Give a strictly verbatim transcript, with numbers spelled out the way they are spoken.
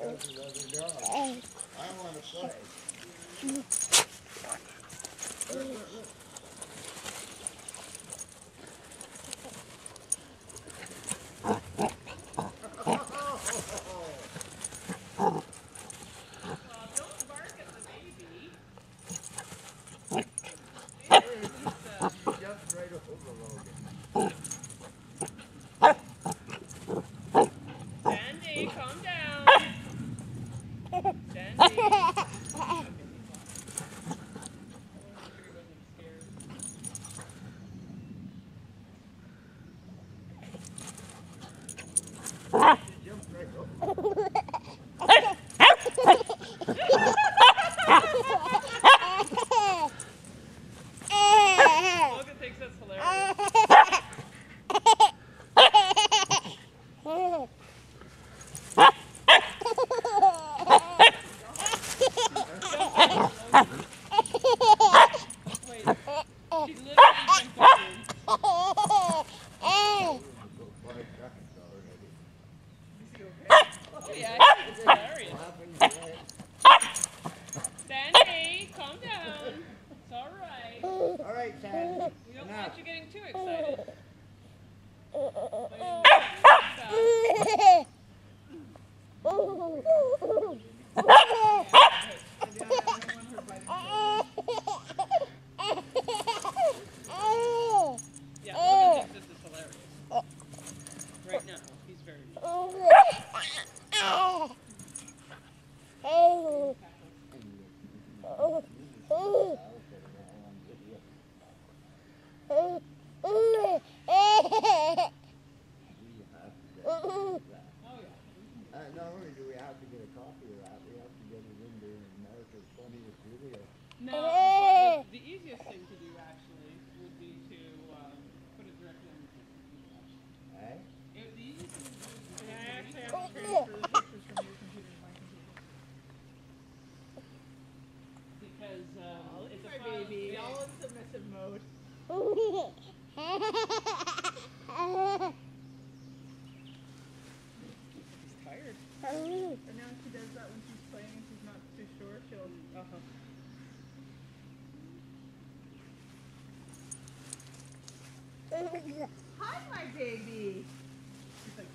has another dog. I want to play. Look, look, look. Sandy, calm down. Sandy. Logan thinks that's hilarious. She's literally oh yeah, it's hilarious. Sandy, calm down. It's alright. Alright, Sandy. We don't Enough. want you getting too excited. Yeah, Logan thinks this is hilarious. Right now, he's very Uh, not only do we have to get a copy of that, we have to get it into America's Funniest Video. No, the, the easiest thing to do actually would be to um, put it directly on the computer. Eh? It, the easiest thing to do is And I actually have to transfer the pictures from your computer to my computer. because um, Oh, it's look a at my file. baby, It, all in submissive mode. he's tired. And now she does that when she's playing and she's not too sure, she'll... Uh-huh. Hi, my baby! He's like,